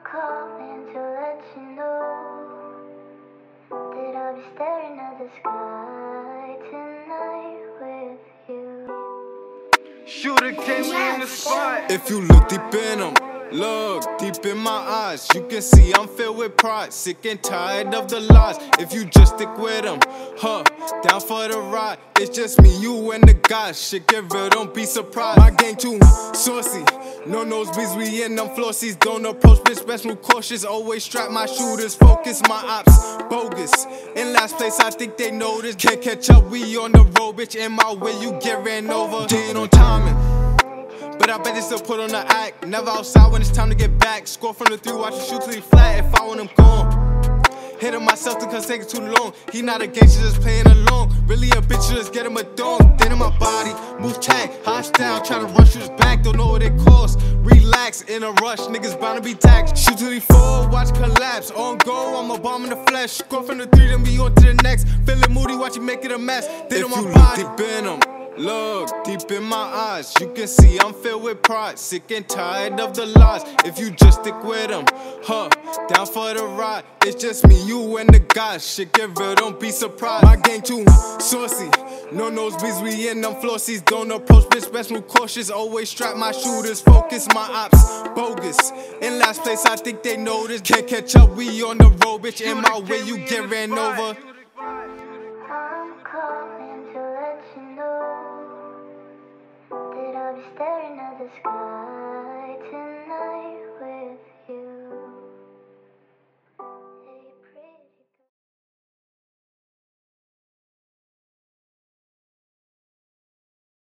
calling to let you know that I'll be staring at the sky tonight with you. Shooter came in the spot. If you look deep in them, look deep in my eyes, you can see I'm filled with pride, sick and tired of the lies. If you just stick with them, down for the ride. It's just me, you, and the guys. Shit get real, don't be surprised. My gang too saucy, no nosebleeds, we in them flossies. Don't approach bitch, best move cautious. Always strap my shooters, focus my ops, bogus. In last place, I think they noticed. Can't catch up, we on the road, bitch. In my way, you get ran over. Ain't on timing, but I bet they still put on the act. Never outside when it's time to get back. Score from the 3, watch him shoot till he flat. If I want him gone, hit him myself because taking too long. He not a gangster, just playing along. Really a bitch, just get him a dog. Then in my body, move tag, hostile, try to rush you his back. Don't know what it costs. Relax, in a rush, niggas bound to be taxed. Shoot till he fall, watch collapse. On go, I'm a bomb in the flesh. Score from the 3, then be on to the next. Feeling moody, watch you make it a mess. Then in my body, deep in him. Look deep in my eyes, you can see I'm filled with pride, sick and tired of the lies. If you just stick with them, down for the ride. It's just me, you, and the guys. Shit get real, don't be surprised. My gang too saucy, no nosebleeds, we in them flossies. Don't approach bitch, best move cautious. Always strap my shooters, focus my ops, bogus. In last place, I think they noticed. Can't catch up, we on the road, bitch. In my way, you get ran over. I'm calling to let you know that I'll be staring at the sky